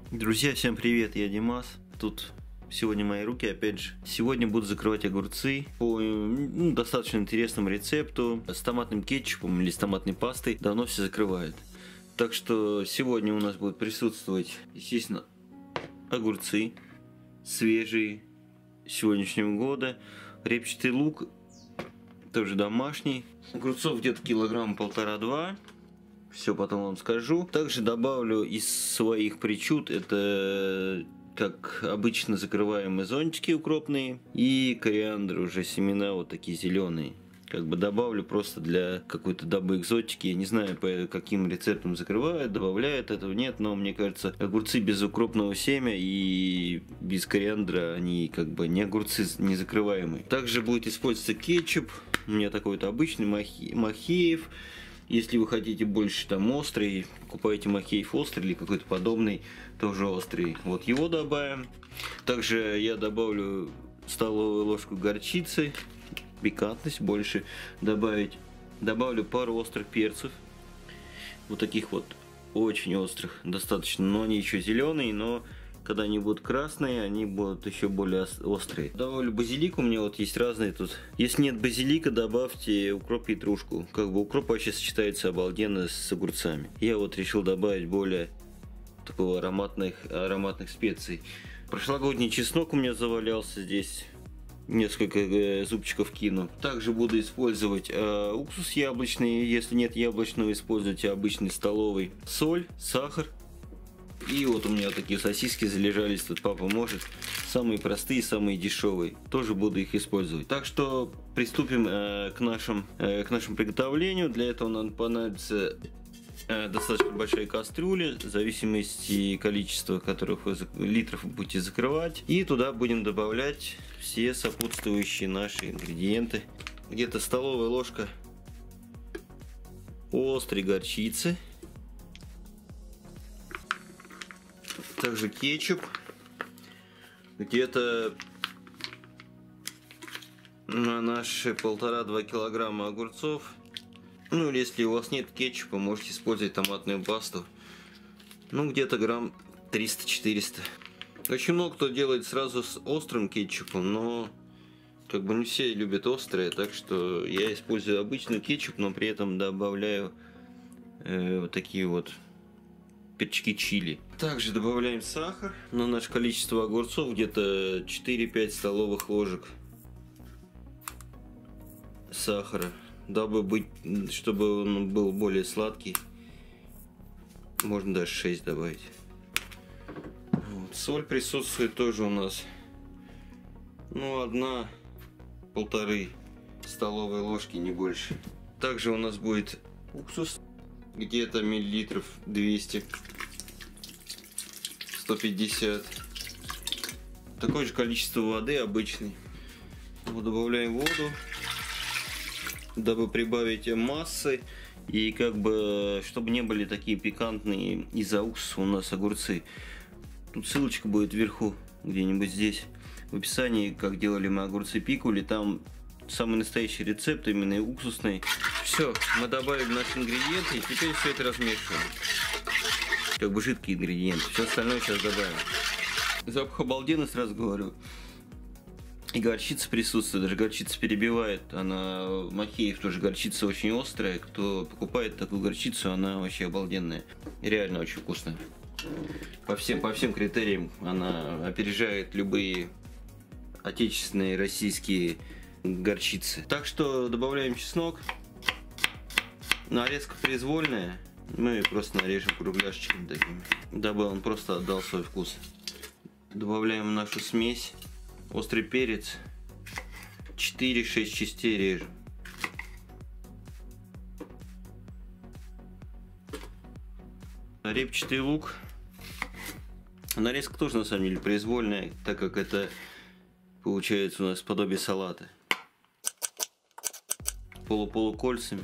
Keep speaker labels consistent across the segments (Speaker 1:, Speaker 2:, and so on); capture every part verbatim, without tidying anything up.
Speaker 1: Друзья, всем привет, я Димас. Тут сегодня мои руки, опять же. Сегодня буду закрывать огурцы по ну, достаточно интересному рецепту с томатным кетчупом или с томатной пастой. Давно все закрывают. Так что сегодня у нас будут присутствовать, естественно, огурцы свежие сегодняшнего года, репчатый лук, тоже домашний. Огурцов где-то килограмм полтора-два. Все потом вам скажу. Также добавлю из своих причуд, это как обычно закрываемые зонтики укропные и кориандр, уже семена вот такие зеленые. Как бы добавлю просто для какой-то дабы экзотики. Я не знаю, по каким рецептам закрывают, добавляют, этого нет, но мне кажется, огурцы без укропного семя и без кориандра, они как бы не огурцы, не закрываемые. Также будет использоваться кетчуп. У меня такой вот обычный Махи, Махеев. Если вы хотите больше там острый, покупайте Махеев острый или какой-то подобный, тоже острый. Вот его добавим. Также я добавлю столовую ложку горчицы, пикантность больше добавить. Добавлю пару острых перцев, вот таких вот очень острых, достаточно, но они еще зеленые, но когда они будут красные, они будут еще более острые. Добавлю базилик, у меня вот есть разные тут. Если нет базилика, добавьте укроп, петрушку. Как бы укроп вообще сочетается обалденно с огурцами. Я вот решил добавить более такого ароматных, ароматных специй. Прошлогодний чеснок у меня завалялся здесь. Несколько э, зубчиков кину. Также буду использовать э, уксус яблочный. Если нет яблочного, используйте обычный столовый. Соль, сахар. И вот у меня такие сосиски залежались, тут папа может. Самые простые, самые дешевые. Тоже буду их использовать. Так что приступим э, к, нашим, э, к нашему приготовлению. Для этого нам понадобится э, достаточно большая кастрюля, в зависимости количества, которых вы, литров вы будете закрывать. И туда будем добавлять все сопутствующие наши ингредиенты. Где-то столовая ложка острой горчицы. Также кетчуп, где-то на наши полтора-два килограмма огурцов. Ну или если у вас нет кетчупа, можете использовать томатную пасту. Ну где-то грамм триста-четыреста. Очень много кто делает сразу с острым кетчупом, но как бы не все любят острое, так что я использую обычный кетчуп, но при этом добавляю э, вот такие вот перчики чили. Также добавляем сахар. На наше количество огурцов где-то четыре-пять столовых ложек сахара, дабы быть, чтобы он был более сладкий. Можно даже шесть добавить. Вот. Соль присутствует тоже у нас. Ну, одна, полторы столовые ложки, не больше. Также у нас будет уксус. Где-то миллилитров двести, сто пятьдесят. Такое же количество воды обычной. Вот добавляем воду, дабы прибавить массы и как бы чтобы не были такие пикантные из-за уксуса у нас огурцы. Тут ссылочка будет вверху, где-нибудь здесь в описании, как делали мы огурцы пикули. Там самый настоящий рецепт, именно уксусный. Все, мы добавили наши ингредиенты и теперь все это размешиваем. Как бы жидкие ингредиенты. Все остальное сейчас добавим. Запах обалденный, сразу говорю. И горчица присутствует, даже горчица перебивает. Она, Махеев тоже горчица очень острая. Кто покупает такую горчицу, она вообще обалденная. Реально очень вкусная. По всем, по всем критериям она опережает любые отечественные, российские горчицы. Так что добавляем чеснок. Нарезка произвольная. Мы просто нарежем кругляшечками такими, дабы он просто отдал свой вкус. Добавляем нашу смесь. Острый перец. четыре-шесть частей режем. Репчатый лук. Нарезка тоже на самом деле произвольная, так как это получается у нас подобие салата. Полуполукольцами,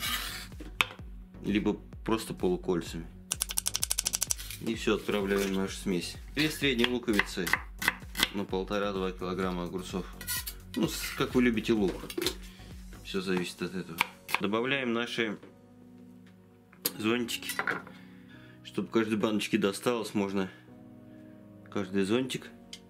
Speaker 1: либо просто полукольцами. И все, отправляем в нашу смесь. Две средние луковицы на полтора-два килограмма огурцов. Ну, как вы любите лук. Все зависит от этого. Добавляем наши зонтики. Чтобы каждой баночке досталось, можно каждый зонтик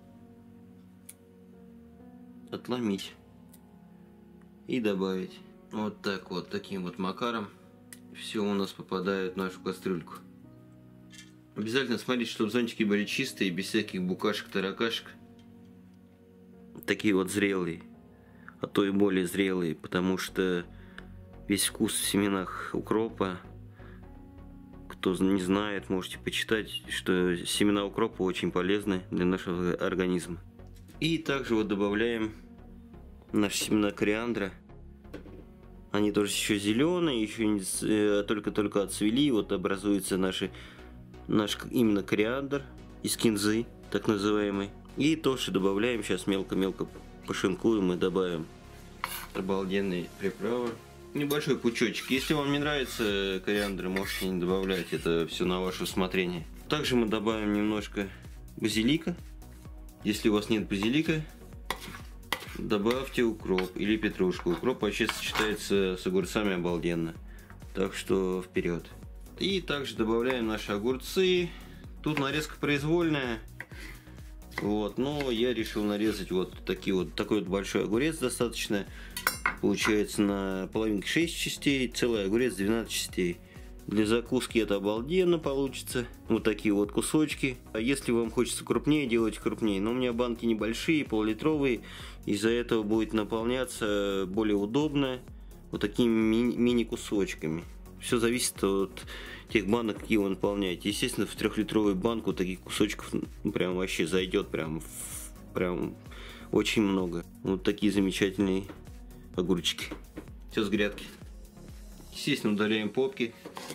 Speaker 1: отломить и добавить. Вот так вот, таким вот макаром все у нас попадает в нашу кастрюльку. Обязательно смотрите, чтобы зонтики были чистые, без всяких букашек, таракашек. Такие вот зрелые, а то и более зрелые, потому что весь вкус в семенах укропа. Кто не знает, можете почитать, что семена укропа очень полезны для нашего организма. И также вот добавляем наши семена кориандра. Они тоже еще зеленые, еще только-только отцвели. Вот образуется наши, наш именно кориандр из кинзы, так называемый. И тоже добавляем, сейчас мелко-мелко пошинкуем и добавим обалденные приправы. Небольшой пучочек. Если вам не нравится кориандр, можете не добавлять, это все на ваше усмотрение. Также мы добавим немножко базилика. Если у вас нет базилика, добавьте укроп или петрушку. Укроп вообще сочетается с огурцами обалденно. Так что вперед. И также добавляем наши огурцы. Тут нарезка произвольная. Вот, но я решил нарезать вот такие вот такой вот большой огурец достаточно. Получается на половинке шесть частей, целый огурец двенадцать частей. Для закуски это обалденно получится. Вот такие вот кусочки. А если вам хочется крупнее, делайте крупнее. Но у меня банки небольшие, полулитровые. Из-за этого будет наполняться более удобно вот такими ми- мини-кусочками. Все зависит от тех банок, какие вы наполняете. Естественно, в трехлитровую банку таких кусочков прям вообще зайдет прям, прям очень много. Вот такие замечательные огурчики. Все с грядки. Естественно, удаляем попки.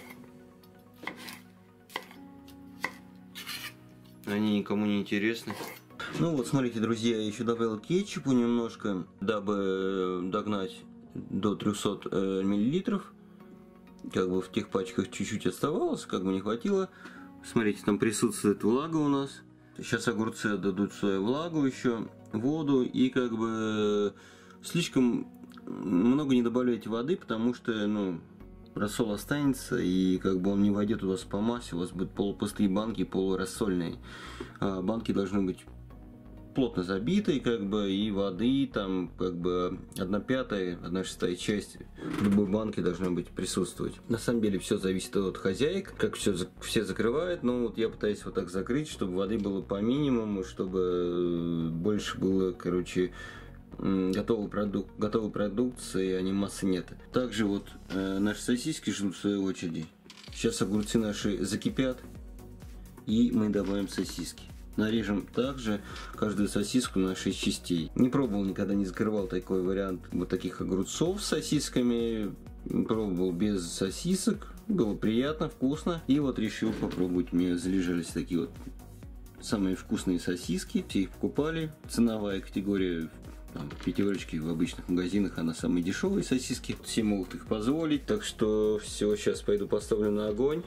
Speaker 1: Они никому не интересны. Ну вот, смотрите, друзья, я еще добавил кетчупу немножко, дабы догнать до трёхсот миллилитров. Как бы в тех пачках чуть-чуть оставалось, как бы не хватило. Смотрите, там присутствует влага у нас. Сейчас огурцы отдадут свою влагу еще, воду, и как бы слишком много не добавляйте воды, потому что, ну, рассол останется, и как бы он не войдет у вас по массе, у вас будут полупустые банки, полурассольные. А банки должны быть плотно забитые, как бы, и воды там, как бы, одна пятая, одна шестая часть в любой банке должна быть присутствовать. На самом деле все зависит от хозяек, как все, все закрывают, но вот я пытаюсь вот так закрыть, чтобы воды было по минимуму, чтобы больше было, короче, готовый продукт, готовой продукции, а не массы нет. Также вот э, наши сосиски ждут в своей очереди. Сейчас огурцы наши закипят, и мы добавим сосиски. Нарежем также каждую сосиску на шесть частей. Не пробовал, никогда не закрывал такой вариант вот таких огурцов с сосисками. Пробовал без сосисок, было приятно, вкусно. И вот решил попробовать. Мне залежались такие вот самые вкусные сосиски. Все их покупали. Ценовая категория там, пятерочки в обычных магазинах, она самые дешевые сосиски. Все могут их позволить. Так что все, сейчас пойду поставлю на огонь.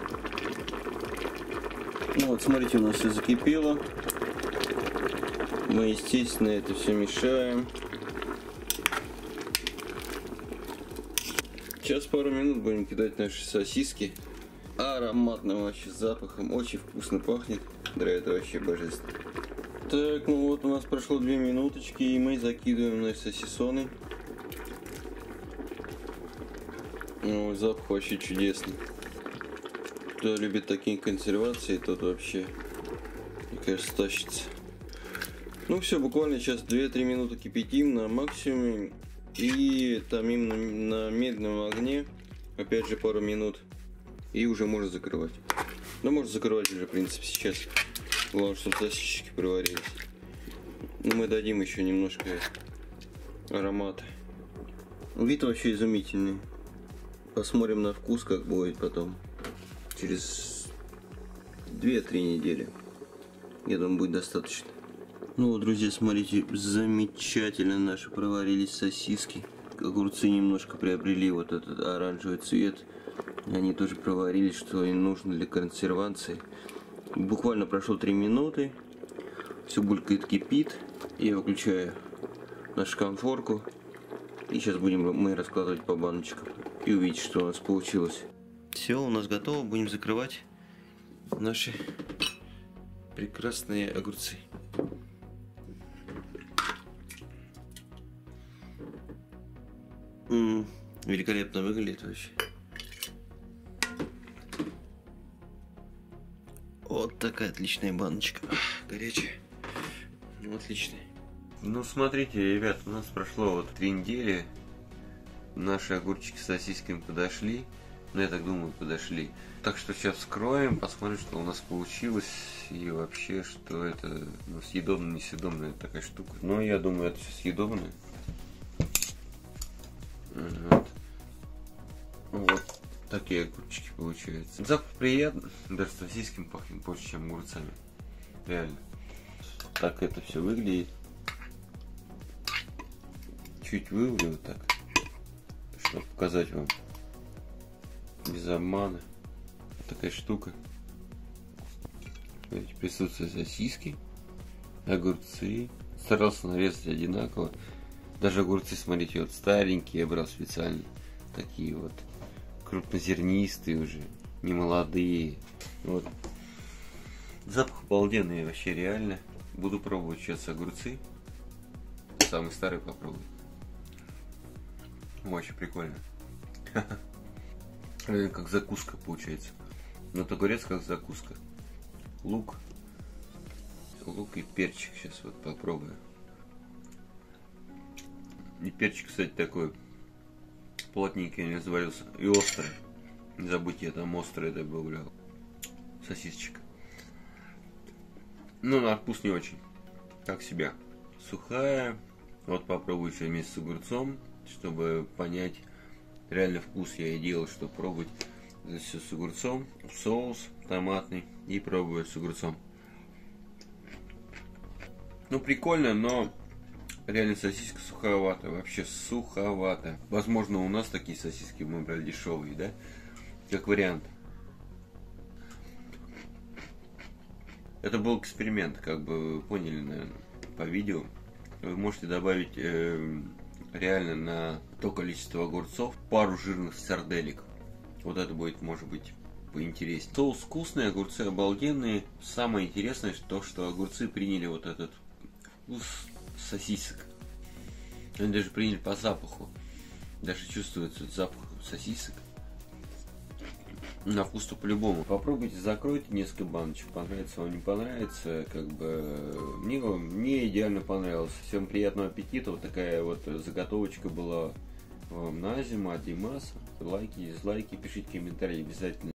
Speaker 1: Ну вот, смотрите, у нас все закипело. Мы, естественно, это все мешаем. Сейчас пару минут будем кидать наши сосиски. Ароматным вообще запахом. Очень вкусно пахнет. Да, это вообще божественно. Так, ну вот у нас прошло две минуточки, и мы закидываем наши сосисоны. Ну, запах вообще чудесный. Кто любит такие консервации, тот вообще, мне кажется, тащится. Ну все, буквально сейчас две-три минуты кипятим на максимуме. И томим на, на медленном огне. Опять же пару минут. И уже можно закрывать. Ну можно закрывать уже, в принципе, сейчас. Главное, чтобы сосисочки проварились. Но мы дадим еще немножко аромата. Вид вообще изумительный. Посмотрим на вкус, как будет потом. Через две-три недели. Я думаю, будет достаточно. Ну вот, друзья, смотрите, замечательно наши проварились сосиски. Огурцы немножко приобрели вот этот оранжевый цвет. Они тоже проварились, что им нужно для консервации. Буквально прошло три минуты. Все булькает, кипит. Я выключаю нашу конфорку. И сейчас будем мы раскладывать по баночкам. И увидеть, что у нас получилось. Все, у нас готово. Будем закрывать наши прекрасные огурцы. М-м, великолепно выглядит вообще. Вот такая отличная баночка. Горячая. Ну, отличная. Ну, смотрите, ребят, у нас прошло вот три недели. Наши огурчики с сосисками подошли. Ну, я так думаю, подошли. Так что сейчас вскроем, посмотрим, что у нас получилось. И вообще, что это, ну, съедобная, несъедобная такая штука. Но я думаю, это все съедобное. Вот. Вот такие огурчики получаются. Запах приятный. Даже сосисками пахнет больше, чем огурцами. Реально. Так это все выглядит. Чуть вывалю вот так, чтобы показать вам. Без обмана. Такая штука. Смотрите, присутствуют сосиски, огурцы. Старался нарезать одинаково. Даже огурцы, смотрите, вот старенькие я брал специально. Такие вот крупнозернистые уже, не молодые. Вот. Запах обалденный вообще, реально. Буду пробовать сейчас огурцы. Самый старый попробую. Очень прикольно. Как закуска получается. Но огурец как закуска. Лук. Лук и перчик. Сейчас вот попробую. И перчик, кстати, такой плотненький не развалился. И острый. Не забудьте, я там острый добавлял. Сосисочка. Ну, на вкус не очень. Как себя. Сухая. Вот попробую еще вместе с огурцом, чтобы понять реально вкус. Я и делал, чтобы пробовать все с огурцом. Соус томатный. И пробую с огурцом. Ну, прикольно, но реально сосиска суховатая. Вообще суховатая. Возможно, у нас такие сосиски мы брали дешевые, да? Как вариант. Это был эксперимент, как бы вы поняли, наверное, по видео. Вы можете добавить э, реально на то количество огурцов пару жирных сарделек. Вот это будет, может быть, поинтереснее. Соус вкусный, огурцы обалденные. Самое интересное, то, что огурцы приняли вот этот вкус сосисок. Они даже приняли по запаху. Даже чувствуется запах сосисок. На вкус-то по-любому. Попробуйте, закройте несколько баночек. Понравится вам, не понравится. Как бы мне, мне идеально понравилось. Всем приятного аппетита. Вот такая вот заготовочка была вам на зиму от Димаса. Лайки, дизлайки, пишите комментарии обязательно.